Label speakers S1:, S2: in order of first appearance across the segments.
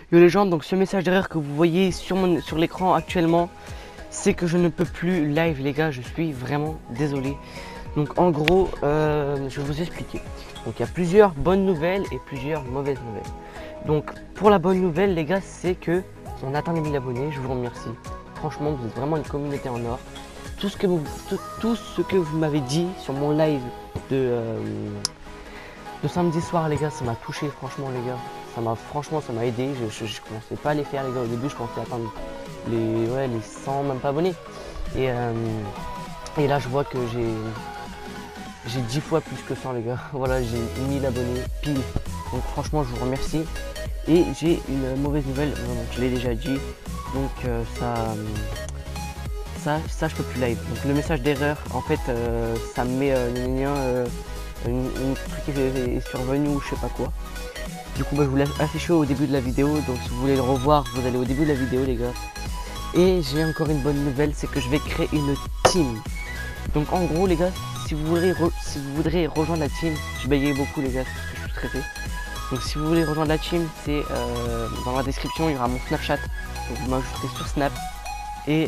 S1: Yo les gens, donc ce message d'erreur que vous voyez sur l'écran actuellement, c'est que je ne peux plus live les gars, je suis vraiment désolé. Donc en gros, je vais vous expliquer. Donc il y a plusieurs bonnes nouvelles et plusieurs mauvaises nouvelles. Donc pour la bonne nouvelle les gars, c'est que on atteint les 1000 abonnés, je vous remercie. Franchement, vous êtes vraiment une communauté en or. Tout ce que vous m'avez dit sur mon live de samedi soir les gars, ça m'a touché franchement les gars. Franchement ça m'a aidé. Je commençais pas à les faire les gars. Au début je pensais atteindre les 100 même pas abonnés. Et là je vois que j'ai 10 fois plus que 100 les gars. Voilà, j'ai 1000 abonnés pile. Donc franchement je vous remercie. Et j'ai une mauvaise nouvelle, je l'ai déjà dit. Donc ça je peux plus live. Donc le message d'erreur en fait ça me met une truc qui est survenu ou je sais pas quoi. Du coup je vous laisse afficher au début de la vidéo. Donc si vous voulez le revoir, vous allez au début de la vidéo les gars. Et j'ai encore une bonne nouvelle, c'est que je vais créer une team. Donc en gros les gars, si vous voudrez rejoindre la team, je bégayais beaucoup les gars parce que je suis stressé. Donc si vous voulez rejoindre la team, c'est dans la description, il y aura mon Snapchat. Donc vous m'ajouterez sur Snap. Et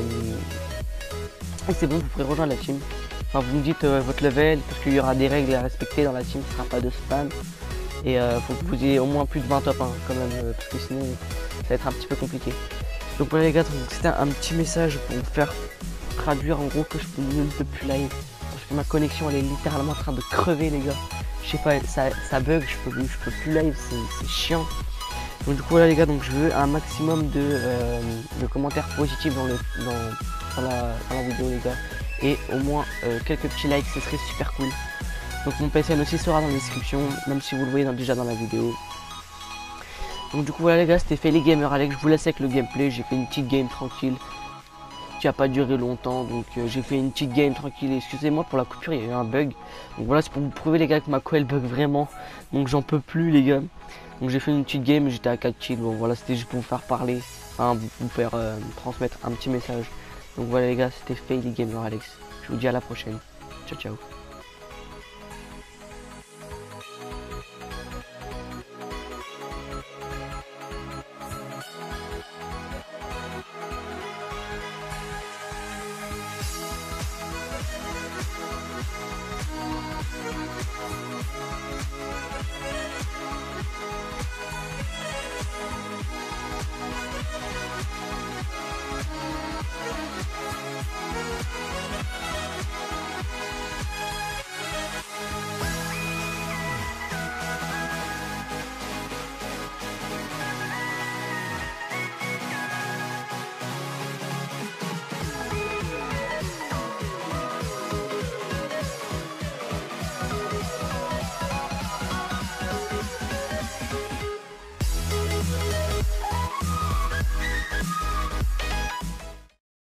S1: c'est bon, vous pourrez rejoindre la team. Enfin, vous me dites votre level, parce qu'il y aura des règles à respecter dans la team, ce ne sera pas de spam. Et faut que vous ayez au moins plus de 20 top 1 quand même, parce que sinon ça va être un petit peu compliqué. Donc voilà les gars, c'était un petit message pour vous faire traduire en gros que je ne peux plus live. Parce que ma connexion elle est littéralement en train de crever les gars. Je sais pas, ça bug, je peux plus live, c'est chiant. Donc du coup voilà les gars, donc je veux un maximum de commentaires positifs dans la vidéo les gars. Et au moins quelques petits likes, ce serait super cool. Donc mon PSN aussi sera dans la description, même si vous le voyez déjà dans la vidéo. Donc du coup voilà les gars, c'était Faily Gamer Alex, je vous laisse avec le gameplay. J'ai fait une petite game tranquille qui a pas duré longtemps, donc j'ai fait une petite game tranquille. Excusez-moi pour la coupure, il y a eu un bug. Donc voilà, c'est pour vous prouver les gars que ma co elle bug vraiment, donc j'en peux plus les gars. Donc j'ai fait une petite game, j'étais à 4 kills. Bon voilà, c'était juste pour vous faire parler, enfin vous faire transmettre un petit message. Donc voilà les gars, c'était Faily Gamer Alex, je vous dis à la prochaine, ciao ciao.